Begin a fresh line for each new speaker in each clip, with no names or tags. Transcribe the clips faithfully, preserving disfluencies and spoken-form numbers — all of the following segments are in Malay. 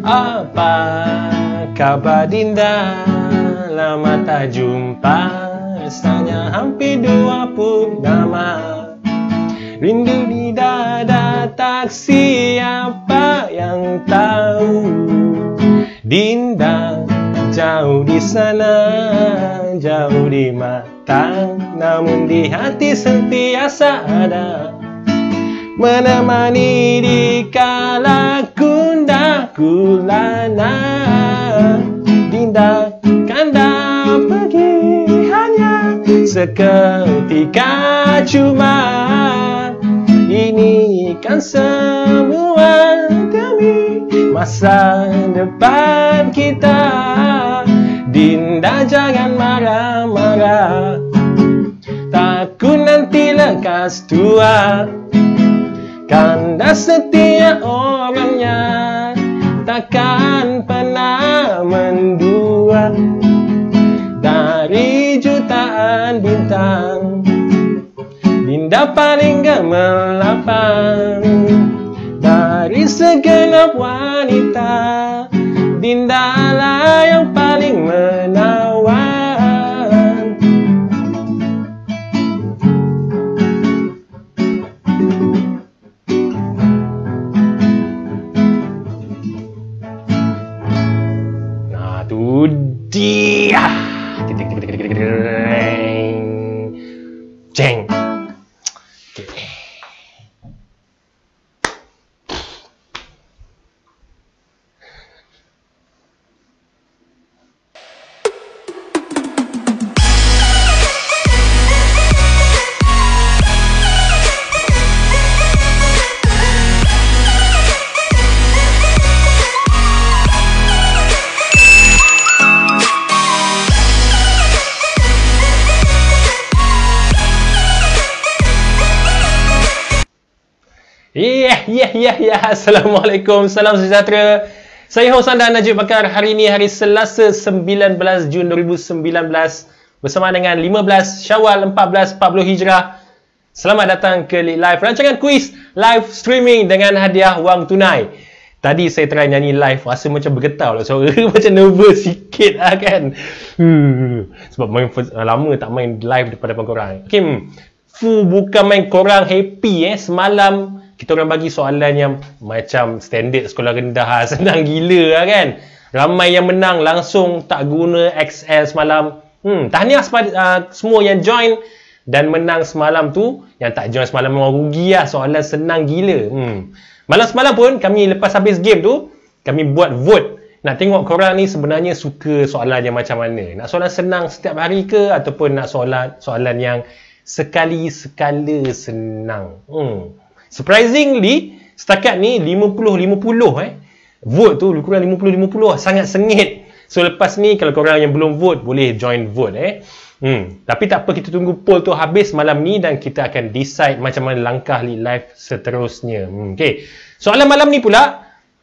Apa kabar Dinda? Lama tak jumpa, rasanya hampir dua purnama. Rindu di dada, tak siapa yang tahu. Dinda jauh di sana, jauh di mata, namun di hati sentiasa ada. Menemani di kala gundah gulana. Dinda kanda pergi hanya seketika, cuma ini kan semua demi masa depan kita. Dinda jangan marah-marah, takut nanti lekas tua. Kanda setia orangnya, takkan pernah mendua. Dari jutaan bintang, Dinda paling gemerlapan. Dari segenap wanita, Dinda lah yang paling menawan. Nah, tu dia. Jeng. Ya, ya, ya, ya. Assalamualaikum, salam sejahtera. Saya host anda Najib Bakar. Hari ini hari Selasa sembilan belas Jun dua ribu sembilan belas bersama dengan lima belas Syawal empat belas empat puluh Hijrah. Selamat datang ke LitLive, rancangan kuis live streaming dengan hadiah wang tunai. Tadi saya try nyanyi live, rasa macam bergetar lah suara. Macam nervous sikit lah kan. Hmm. Sebab main first, lama tak main live daripada korang. Okay, hmm. Fu bukan main korang happy eh. Semalam kita orang bagi soalan yang macam standard sekolah rendah, senang gila lah kan. Ramai yang menang langsung tak guna X L semalam. Hmm, tahniah uh, semua yang join dan menang semalam tu. Yang tak join semalam memang rugi lah, soalan senang gila. Hmm. Malam semalam pun kami lepas habis game tu, kami buat vote. Nak tengok korang ni sebenarnya suka soalan yang macam mana. Nak soalan senang setiap hari ke, ataupun nak soalan soalan yang sekali-sekala senang. Hmm. Surprisingly, setakat ni lima puluh lima puluh eh. Vote tu lebih kurang lima puluh lima puluh, sangat sengit. So lepas ni kalau korang yang belum vote, boleh join vote eh. Hmm. Tapi tak apa, kita tunggu poll tu habis malam ni dan kita akan decide macam mana langkah LitLive seterusnya. Hmm. Okay. Soalan malam ni pula,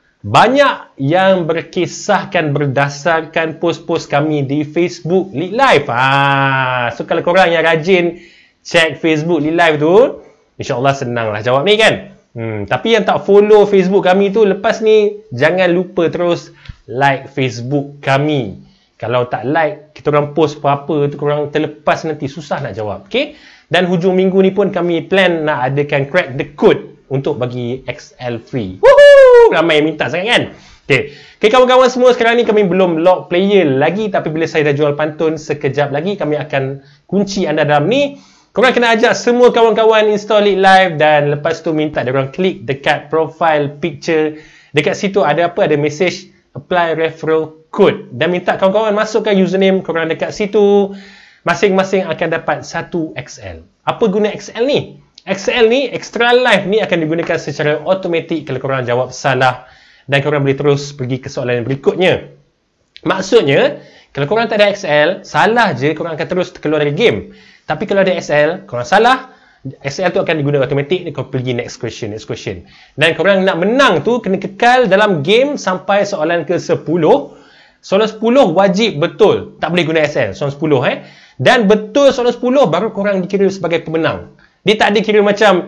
banyak yang berkisahkan berdasarkan post-post kami di Facebook LitLive. Ah, so kalau korang yang rajin check Facebook LitLive tu, InsyaAllah senang lah jawab ni kan. Hmm, tapi yang tak follow Facebook kami tu, lepas ni jangan lupa terus like Facebook kami. Kalau tak like, kita orang post apa-apa tu korang terlepas nanti, susah nak jawab. Okay? Dan hujung minggu ni pun kami plan nak adakan crack the code untuk bagi X L free. Woohoo! Ramai yang minta sangat kan? Okay. Okay, kawan-kawan semua, sekarang ni kami belum lock player lagi. Tapi bila saya dah jual pantun, sekejap lagi kami akan kunci anda dalam ni. Korang kena ajak semua kawan-kawan install LitLive dan lepas tu minta dia orang klik dekat profile picture. Dekat situ ada apa? Ada message apply referral code dan minta kawan-kawan masukkan username korang dekat situ. Masing-masing akan dapat satu X L. Apa guna X L ni? X L ni, extra live ni akan digunakan secara automatik kalau korang jawab salah dan korang boleh terus pergi ke soalan yang berikutnya. Maksudnya, kalau korang tak ada X L, salah je korang akan terus keluar dari game. Tapi kalau ada X L, korang salah, X L tu akan digunakan automatik, korang pergi next question, next question. Dan korang nak menang tu, kena kekal dalam game sampai soalan ke sepuluh. Soalan sepuluh wajib betul, tak boleh guna X L, soalan sepuluh eh. Dan betul soalan sepuluh, baru korang dikira sebagai pemenang. Dia tak ada kira macam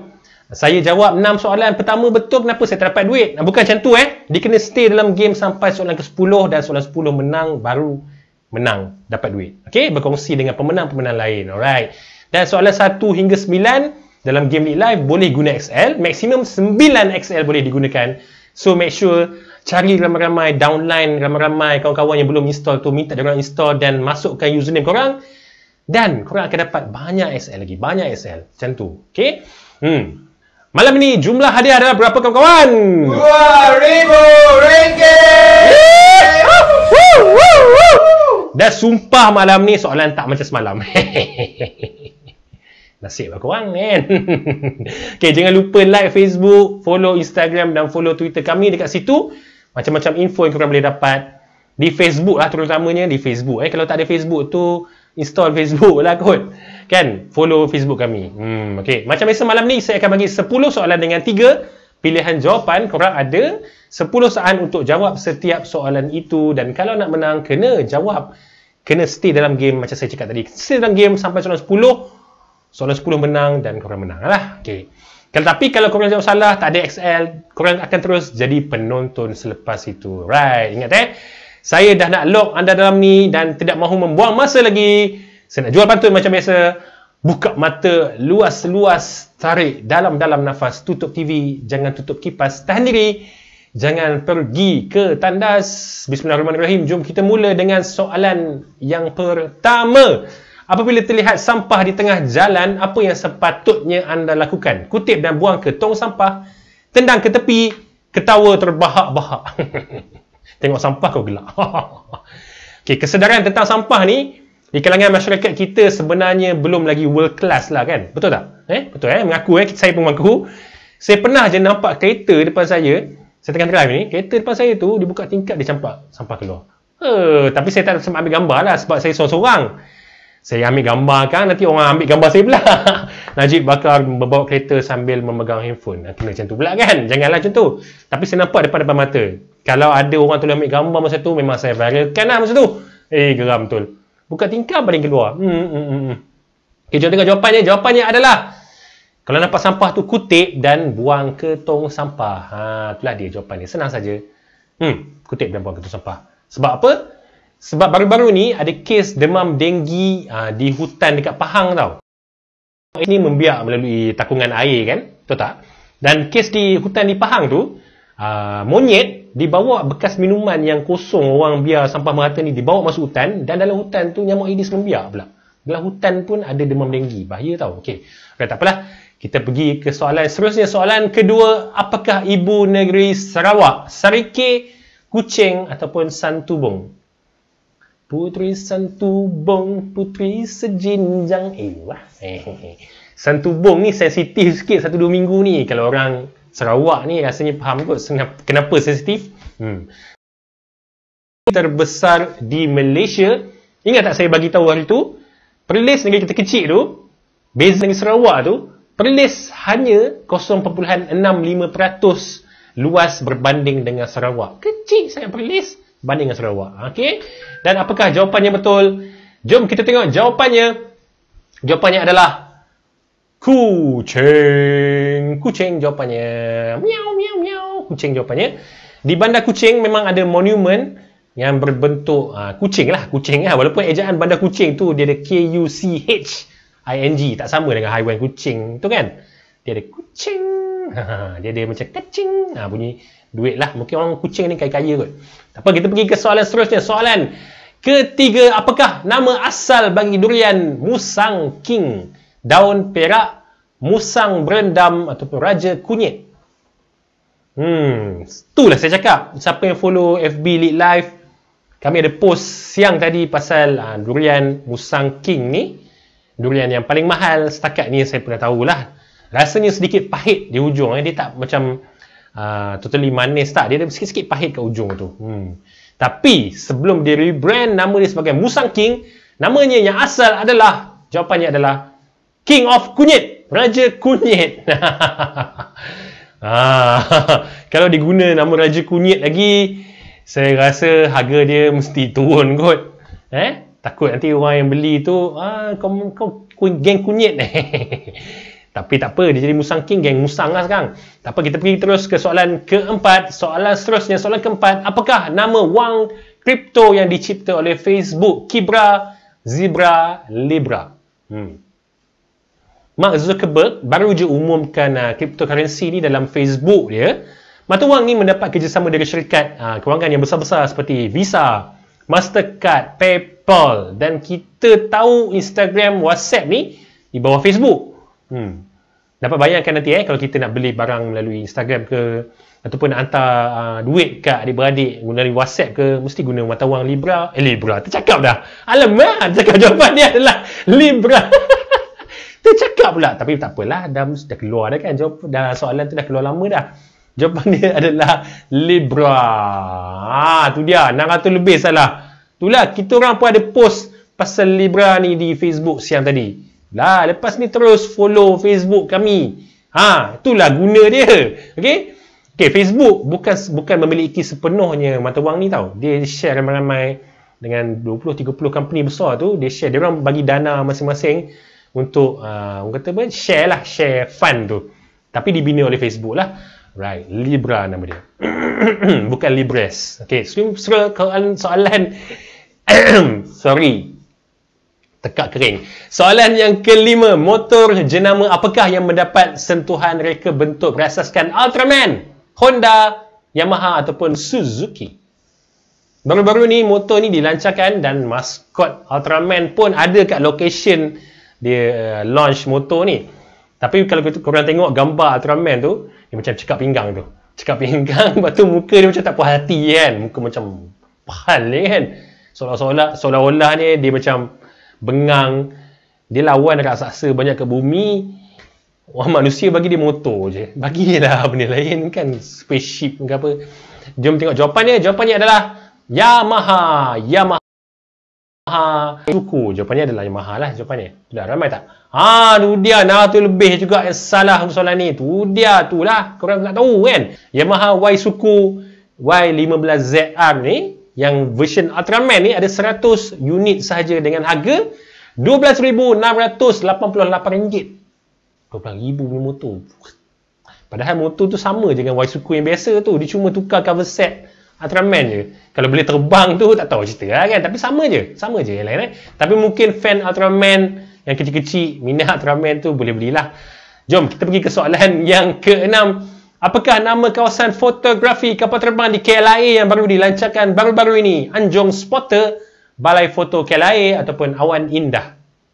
Saya jawab enam soalan pertama betul, kenapa saya tak dapat duit? Bukan macam tu eh. Dia kena stay dalam game sampai soalan ke sepuluh dan soalan sepuluh menang baru menang, dapat duit. Okey, berkongsi dengan pemenang-pemenang lain. Alright. Dan soalan satu hingga sembilan dalam game LitLive boleh guna X L. Maksimum sembilan X L boleh digunakan. So make sure cari ramai-ramai, downline ramai-ramai kawan-kawan yang belum install tu, minta diorang install dan masukkan username korang. Dan korang akan dapat banyak X L lagi. Banyak X L. Macam tu. Okey. Hmm. Malam ini jumlah hadiah adalah berapa kawan-kawan?
dua ribu ringgit.
Dah sumpah malam ni soalan tak macam semalam. Nasib lah korang kan. Okay, jangan lupa like Facebook, follow Instagram dan follow Twitter kami dekat situ. Macam-macam info yang korang boleh dapat. Di Facebook lah terutamanya, di Facebook. Eh, kalau tak ada Facebook tu, install Facebook lah kot. Kan? Follow Facebook kami. Hmm, okay. Macam biasa malam ni, saya akan bagi sepuluh soalan dengan tiga pilihan jawapan. Korang ada sepuluh saat untuk jawab setiap soalan itu. Dan kalau nak menang, kena jawab. Kena stay dalam game macam saya cakap tadi. Stay dalam game sampai soalan sepuluh. Soalan sepuluh menang dan korang menang lah. Okay. Tapi kalau korang jawab salah, tak ada X L, korang akan terus jadi penonton selepas itu. Right. Ingat eh. Saya dah nak lock anda dalam ni dan tidak mahu membuang masa lagi. Saya nak jual pantun macam biasa. Buka mata luas-luas, tarik dalam-dalam nafas, tutup T V, jangan tutup kipas, tahan diri, jangan pergi ke tandas. Bismillahirrahmanirrahim. Jom kita mula dengan soalan yang pertama. Apabila terlihat sampah di tengah jalan, apa yang sepatutnya anda lakukan? Kutip dan buang ke tong sampah, tendang ke tepi, ketawa terbahak-bahak. Tengok sampah kau gelak. Okay, kesedaran tentang sampah ni di kalangan masyarakat kita sebenarnya belum lagi world class lah kan? Betul tak? Eh? Betul eh? Mengaku eh, saya pun mengaku. Saya pernah je nampak kereta depan saya. Saya tengah drive ni, kereta depan saya tu dibuka tingkap, dia campak sampah keluar. Uh, tapi saya tak sempat ambil gambar lah sebab saya seorang-seorang. Saya ambil gambar kan, nanti orang ambil gambar saya pula. Najib Bakar membawa kereta sambil memegang handphone. Kena macam tu pula kan? Janganlah macam tu. Tapi saya nampak depan-depan mata. Kalau ada orang tu ambil gambar masa tu, memang saya viralkan lah masa tu. Eh, geram betul. Buka tingkap baling keluar. Hmm, hmm, hmm. Okay, jom tengok jawapannya. Jawapannya adalah, kalau nampak sampah tu, kutip dan buang ke tong sampah. Ha, itulah dia jawapannya. Senang saja. Hmm, kutip dan buang ke tong sampah. Sebab apa? Sebab baru-baru ni ada kes demam denggi uh, di hutan dekat Pahang tau. Ini membiak melalui takungan air kan? Betul tak? Dan kes di hutan di Pahang tu, uh, monyet dibawa bekas minuman yang kosong, orang biar sampah merata ni dibawa masuk hutan, dan dalam hutan tu nyamuk Aedes membiak pula. Dalam hutan pun ada demam denggi. Bahaya tau. Okey. Okay, tak apalah. Kita pergi ke soalan seterusnya. Soalan kedua, apakah ibu negeri Sarawak? Sarike, kucing ataupun santubong? Putri santubong, putri sejinjang. Eh, wah. Eh, santubong ni sensitif sikit satu dua minggu ni. Kalau orang Sarawak ni rasanya faham kot kenapa sensitif. Hmm. Terbesar di Malaysia. Ingat tak saya bagi tahu hari tu? Perlis negeri kita kecil tu, beza dengan Sarawak tu, Perlis hanya kosong perpuluhan enam lima peratus luas berbanding dengan Sarawak. Kecil sangat Perlis banding dengan Sarawak. Okey. Dan apakah jawapannya betul? Jom kita tengok jawapannya. Jawapannya adalah kucing. Kucing jawapannya. Miau miau miau. Kucing jawapannya. Di Bandar Kucing memang ada monumen yang berbentuk uh, kucing lah. Kucing lah. Walaupun ejaan Bandar Kucing tu dia ada K U C H I N G. Tak sama dengan haiwan kucing tu kan. Dia ada kucing. Dia ada macam kecing. Ha, bunyi duit lah. Mungkin orang kucing ni kaya-kaya kot. Tak apa, kita pergi ke soalan seterusnya. Soalan ketiga, apakah nama asal bagi durian musang king, daun perak, musang berendam ataupun raja kunyit? Hmm, itulah saya cakap. Siapa yang follow F B LitLive, kami ada post siang tadi pasal uh, durian musang king ni. Durian yang paling mahal setakat ni saya pernah tahulah. Rasanya sedikit pahit di ujung. Eh. Dia tak macam uh, totally manis tak. Dia ada sikit-sikit pahit kat ujung tu. Hmm. Tapi sebelum dia rebrand nama dia sebagai Musang King, namanya yang asal adalah, jawapannya adalah King of Kunyit. Raja Kunyit. ah, kalau diguna nama Raja Kunyit lagi, saya rasa harga dia mesti turun kot. Eh? Takut nanti orang yang beli tu, ah, kau, kau geng kunyit. Tapi tak apa, dia jadi Musang King, geng Musang lah sekarang. Tak apa, kita pergi terus ke soalan keempat. Soalan seterusnya, soalan keempat. Apakah nama wang kripto yang dicipta oleh Facebook? Kibra, Zebra, Libra. Hmm. Mark Zuckerberg baru je umumkan uh, cryptocurrency ni dalam Facebook dia. Mata wang ni mendapat kerjasama dari syarikat uh, kewangan yang besar-besar seperti Visa, Mastercard, PayPal, dan kita tahu Instagram, WhatsApp ni di bawah Facebook. Hmm. Dapat bayangkan nanti eh kalau kita nak beli barang melalui Instagram ke ataupun nak hantar uh, duit kat adik-beradik melalui WhatsApp ke, mesti guna mata wang Libra. Eh Libra, tercakap dah. Alamak, cakap jawapan dia adalah Libra. Tercakap pula. Tapi tak apalah, dah, dah keluar dah kan. Jawab, dah, soalan tu dah keluar lama dah. Jawapan dia adalah Libra. Ah, tu dia. enam ratus lebih salah. Itulah, kita orang pun ada post pasal Libra ni di Facebook siang tadi. Lah, lepas ni terus follow Facebook kami. Ha, itulah guna dia. Okey? Okey, Facebook bukan bukan memiliki sepenuhnya mata wang ni tau. Dia share ramai-ramai dengan dua puluh tiga puluh company besar tu. Dia share, dia orang bagi dana masing-masing untuk uh, orang kata apa? Share lah, share fund tu. Tapi dibina oleh Facebook lah. Right, Libra nama dia. Bukan Libres. Okey, soalan soalan sorry. Tekak kering. Soalan yang kelima, motor jenama apakah yang mendapat sentuhan reka bentuk berasaskan Ultraman, Honda, Yamaha ataupun Suzuki? Baru-baru ni motor ni dilancarkan dan maskot Ultraman pun ada kat location dia uh, launch motor ni. Tapi kalau korang tengok gambar Ultraman tu, dia macam cekap pinggang tu. Cekap pinggang, lepas tu muka dia macam tak puas hati kan. Muka macam pahal ni kan. Seolah-olah seolah-olah ni dia macam bengang. Dia lawan raksasa banyak ke bumi. Orang manusia bagi dia motor je. Bagi dia lah benda lain kan. Spaceship ke apa. Jom tengok jawapannya. Jawapannya adalah Yamaha. Yamaha. Suku. Jawapannya adalah Yamaha lah jawapannya. Sudah ramai tak? Ah, tu dia. Nah, tu lebih juga yang salah soalan ni. Tu dia. Tu lah. Korang tak tahu kan. Yamaha Y Suku Y lima belas Z R ni, yang version Ultraman ni ada seratus unit sahaja dengan harga dua belas ribu enam ratus lapan puluh lapan ringgit. dua belas ribu punya motor. Padahal motor tu sama je dengan Y Suku yang biasa tu. Dia cuma tukar cover set Ultraman je. Kalau boleh terbang tu tak tahu cerita lah kan. Tapi sama je. Sama je yang lain eh. Tapi mungkin fan Ultraman yang kecil-kecil, minat Ultraman tu boleh belilah. Jom kita pergi ke soalan yang keenam. Apakah nama kawasan fotografi kapal terbang di K L A yang baru dilancarkan baru-baru ini? Anjong Spotter, Balai Foto K L A ataupun Awan Indah?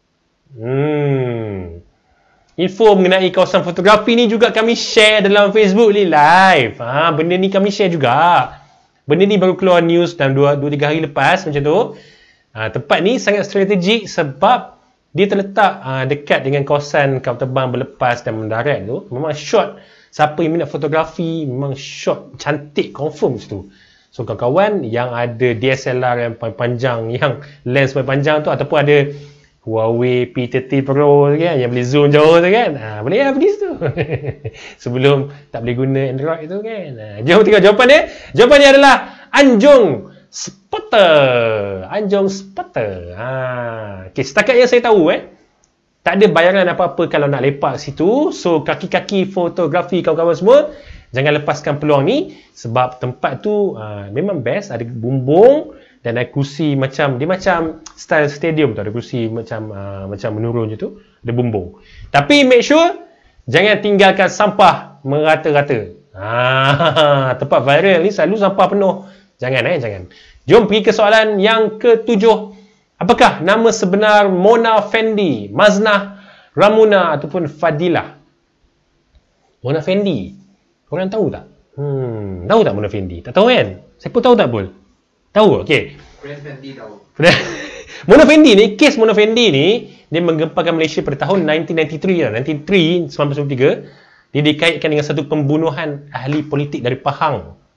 Hmm. Info mengenai kawasan fotografi ni juga kami share dalam Facebook LitLive. Ha, benda ni kami share juga. Benda ni baru keluar news dalam dua tiga hari lepas macam tu. Ha, tempat ni sangat strategik sebab dia terletak uh, dekat dengan kawasan kapal terbang berlepas dan mendarat tu. Memang shot, siapa yang minat fotografi, memang shot cantik confirm situ. So kawan-kawan yang ada D S L R yang panjang, yang lens panjang tu, ataupun ada Huawei P tiga puluh Pro kan, yang boleh zoom jauh tu kan, ha, boleh lah pergi situ. Sebelum tak boleh guna Android tu kan. Ha, jom tengok jawapan dia. Jawapan dia adalah Anjong Spotter. Anjong Spotter. Ha. Okay, setakat yang saya tahu eh, tak ada bayaran apa-apa kalau nak lepak situ. So kaki-kaki fotografi kawan-kawan semua, jangan lepaskan peluang ni. Sebab tempat tu uh, memang best. Ada bumbung dan ada kursi macam, dia macam style stadium tu. Ada kursi macam uh, macam menurun je tu. Ada bumbung. Tapi make sure jangan tinggalkan sampah merata-rata. Ha, tempat viral ni selalu sampah penuh. Jangan eh, jangan. Jom pergi ke soalan yang ketujuh. Apakah nama sebenar Mona Fendi, Maznah, Ramuna ataupun Fadilah? Mona Fendi. Korang tahu tak? Hmm, tahu tak Mona Fendi? Tak tahu kan? Siapa tahu tak Bul? Tahu? Okey.
Friend Fendi tahu.
Mona Fendi ni, kes Mona Fendi ni, dia menggemparkan Malaysia pada tahun nineteen ninety-three lah. nineteen ninety-three, sembilan belas sembilan puluh tiga. Dia dikaitkan dengan satu pembunuhan ahli politik dari Pahang.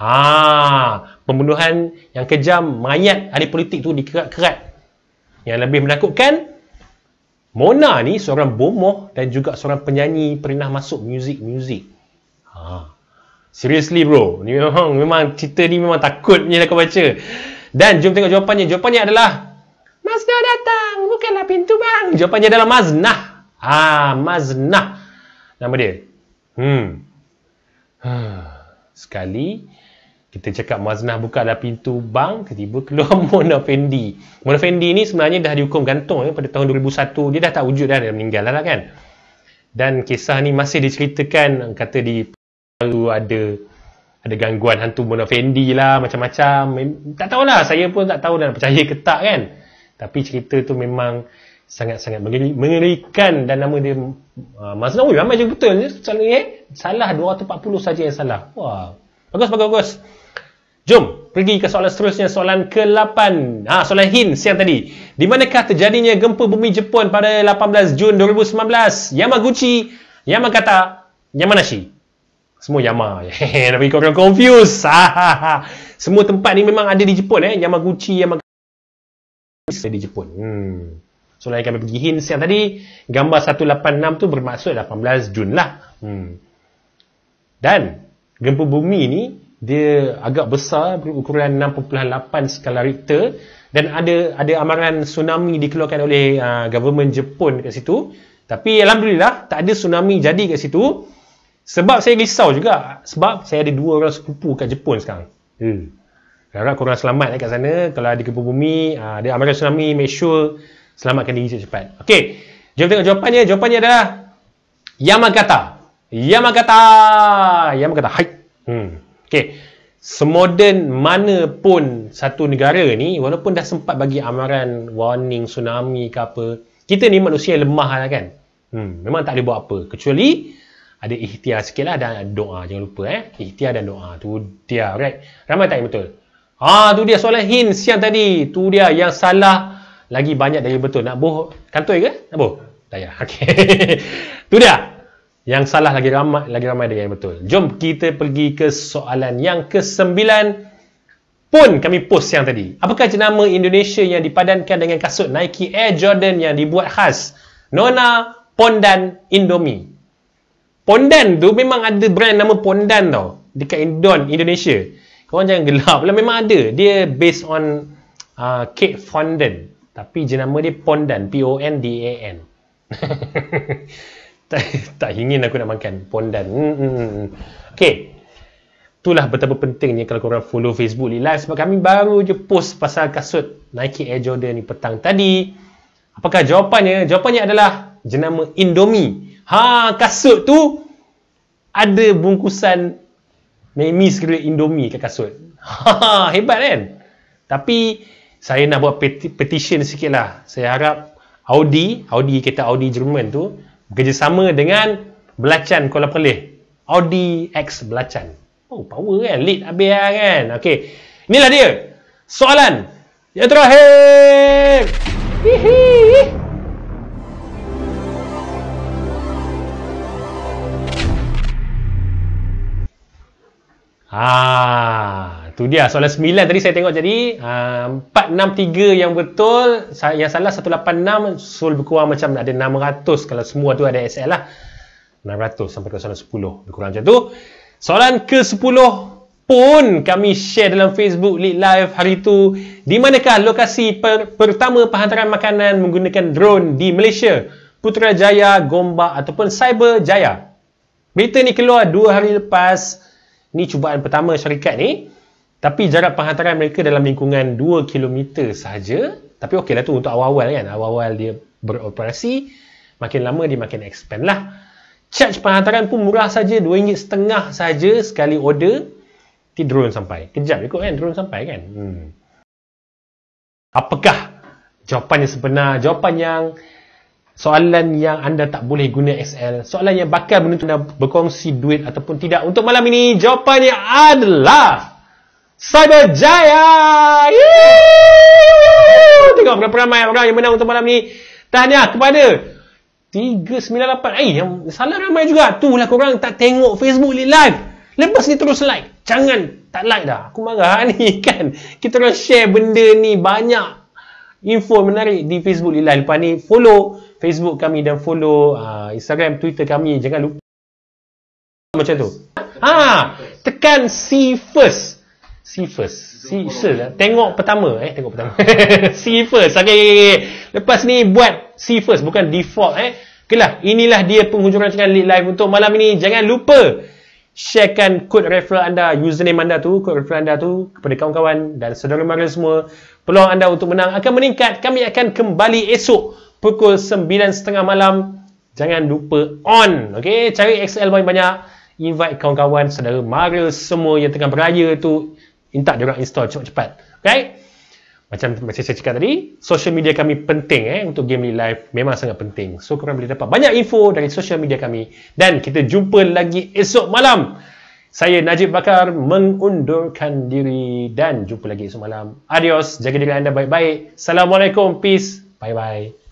Ha, pembunuhan yang kejam, mayat ahli politik tu dikerat-kerat. Yang lebih menakutkan, Mona ni seorang bomoh dan juga seorang penyanyi, pernah masuk muzik-muzik. Ha. Seriously bro, ni memang, memang cerita ni memang takut punya kau baca. Dan jom tengok jawapannya. Jawapannya adalah Maznah datang, bukanlah pintu bang. Jawapannya adalah Maznah. Ah, Maznah nama dia. Hmm. Sekali kita cakap Maznah buka dah pintu bank, tiba-tiba keluar Mona Fendi. Mona Fendi ni sebenarnya dah dihukum gantung ya, pada tahun dua ribu satu. Dia dah tak wujud dah, dia meninggal lah kan. Dan kisah ni masih diceritakan, kata di lalu ada ada gangguan hantu Mona Fendi lah, macam-macam. Tak tahulah, saya pun tak tahu dan percaya ke tak kan. Tapi cerita tu memang sangat-sangat mengerikan dan nama dia uh, Maznah. Oh, ramai je betul. Selalu eh salah dua ratus empat puluh saja yang salah. Wah. Bagus bagus bagus. Jom pergi ke soalan seterusnya, soalan ke lapan. Ah, soalan hint siang tadi. Di manakah terjadinya gempa bumi Jepun pada lapan belas Jun dua ribu sembilan belas? Yamaguchi, Yamakata, Yamanashi. Semua Yama. Tapi korang confuse. Semua tempat ni memang ada di Jepun eh. Yamaguchi, Yamakata di Jepun. Hmm. Soalan yang kami pergi hint siang tadi, gambar seratus lapan puluh enam tu bermaksud lapan belas Jun lah. Hmm. Dan gempa bumi ni dia agak besar, berukuran enam perpuluhan lapan skala Richter, dan ada ada amaran tsunami dikeluarkan oleh uh, government Jepun kat situ. Tapi alhamdulillah tak ada tsunami jadi kat situ. Sebab saya risau juga, sebab saya ada dua orang sepupu kat Jepun sekarang. Hmm. Harap korang selamat eh, kat sana. Kalau ada gempa bumi, uh, ada amaran tsunami, make sure selamatkan diri cepat-cepat. Okey, jom tengok jawapannya. Jawapannya adalah Yamakata. Yamakata. Yamakata. Hai. Hmm. Okey. Semoden mana pun satu negara ni, walaupun dah sempat bagi amaran warning tsunami ke apa, kita ni manusia yang lemah lah kan. Hmm. Memang tak boleh buat apa. Kecuali ada ikhtiar sikit lah dan doa. Jangan lupa eh. Ikhtiar dan doa. Tu dia. Right. Ramai tak yang betul? Ah, tu dia soalan hint siang tadi. Tu dia yang salah. Lagi banyak dari betul. Nak boh kantoi ke? Nak boh? Tak payah. Okey. Tu dia. Yang salah lagi ramai lagi ramai dari yang betul. Jom kita pergi ke soalan yang kesembilan pun kami post siang tadi. Apakah jenama Indonesia yang dipadankan dengan kasut Nike Air Jordan yang dibuat khas? Nona, Pondan, Indomie. Pondan tu memang ada brand nama Pondan tau. Dekat Indon, Indonesia. Korang jangan gelap lah. Memang ada. Dia based on uh, cake fondant. Tapi jenama dia Pondan, P O N D A N. tak, tak ingin aku nak makan Pondan. Hmm, hmm, hmm. Okey. Itulah betapa pentingnya kalau korang follow Facebook LitLive, sebab kami baru je post pasal kasut Nike Air Jordan ni petang tadi. Apakah jawapannya? Jawapannya adalah jenama Indomie. Ha, kasut tu ada bungkusan memis kira Indomie kat kasut. Ha, hebat kan? Tapi saya nak buat peti petition sikit lah. Saya harap Audi, Audi kereta Audi Jerman tu bekerjasama dengan Belacan Kuala Perlis. Audi X Belacan. Oh, power kan? Lead habis lah kan? Okey. Inilah dia. Soalan yang terakhir. Hihi. Ah, tu dia soalan sembilan tadi saya tengok jadi uh, empat enam tiga yang betul, yang salah seratus lapan puluh enam, so lebih kurang macam ada enam ratus kalau semua tu ada S L lah. enam ratus sampai ke soalan sepuluh, lebih kurang macam tu. Soalan ke sepuluh pun kami share dalam Facebook LitLive hari tu. Di manakah lokasi per pertama penghantaran makanan menggunakan drone di Malaysia? Putrajaya, Gombak ataupun Cyberjaya? Berita ni keluar dua hari lepas. Ni cubaan pertama syarikat ni. Tapi jarak penghantaran mereka dalam lingkungan dua kilometer sahaja. Tapi okey lah tu untuk awal-awal kan. Awal-awal dia beroperasi. Makin lama dia makin expand lah. Charge penghantaran pun murah saja, dua ringgit setengah saja sekali order. Nanti drone sampai. Kejap ikut kan drone sampai kan. Hmm. Apakah jawapan yang sebenar? Jawapan yang soalan yang anda tak boleh guna X L. Soalan yang bakal menuntut anda berkongsi duit ataupun tidak. Untuk malam ini, jawapannya adalah Cyberjaya! Yeay! Tengok berapa ramai orang yang menang untuk malam ni. Tahniah kepada tiga sembilan lapan. Eh, yang salah ramai juga. Itulah korang tak tengok Facebook LitLive. Lepas ni terus like. Jangan tak like dah. Aku marah ni kan. Kita orang share benda ni banyak. Info menarik di Facebook LitLive. Lepas ni follow Facebook kami dan follow uh, Instagram, Twitter kami. Jangan lupa macam tu. Ha, tekan see first. See first. See first. Tengok pertama eh, tengok pertama. See first. Okey, okay, okay. Lepas ni buat see first, bukan default eh. Okeylah, inilah dia penghujung rancangan LitLive untuk malam ini. Jangan lupa sharekan kod referral anda, username anda tu, kod referral anda tu kepada kawan-kawan dan saudara-mara semua. Peluang anda untuk menang akan meningkat. Kami akan kembali esok pukul sembilan tiga puluh malam. Jangan lupa on. Okey, cari X L banyak-banyak. Invite kawan-kawan, saudara-mara semua yang tengah beraya tu. Minta diorang install cepat-cepat. Okey? Macam macam saya cakap tadi, social media kami penting eh untuk game LitLive, memang sangat penting. So korang boleh dapat banyak info dari social media kami dan kita jumpa lagi esok malam. Saya Najib Bakar mengundurkan diri dan jumpa lagi esok malam. Adios, jaga diri anda baik-baik. Assalamualaikum, peace, bye bye.